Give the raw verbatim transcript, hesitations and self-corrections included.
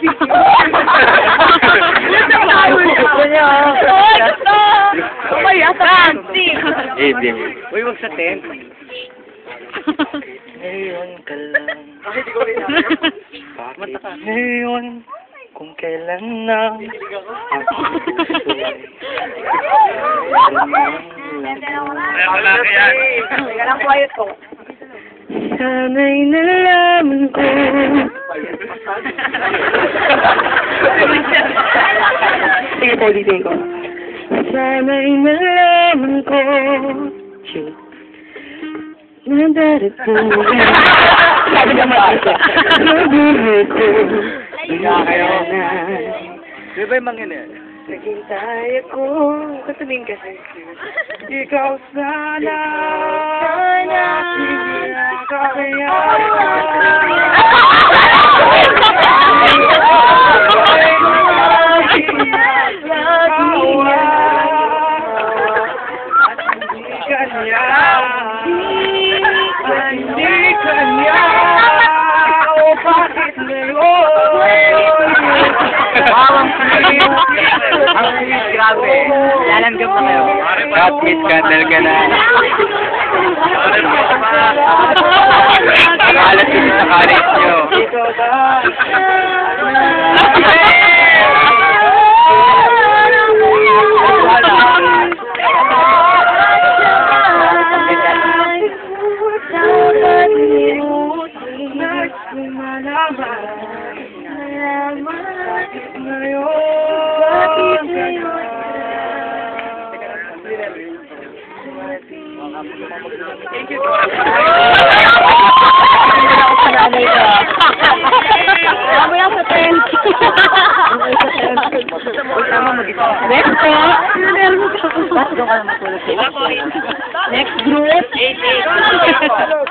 Eh, di. Uy, wag sa tent. Ngayon ka lang. Bakit ngayon? Kung kailan na ako Wala ka yan. Teka lang, quiet ko. sana'y nalaman ko. Sige po, ulitin ko. Sana'y nalaman ko. Shoot. Nadarito. Sabi ka maasa. Nabuhay ko. Higa kayo. Di ba yung mangin eh? Naghintay ako. Kasabihin kasi. Ikaw sana. Sana. Kaya. Hindi kanya. O bakit ngayon? Bawang please. Ang please, grabe. Lalanggap na kayo. Kapit kadal ka na. Alas yun sa karis nyo. Thank you. Mamaya sa tent. Next po. Next group.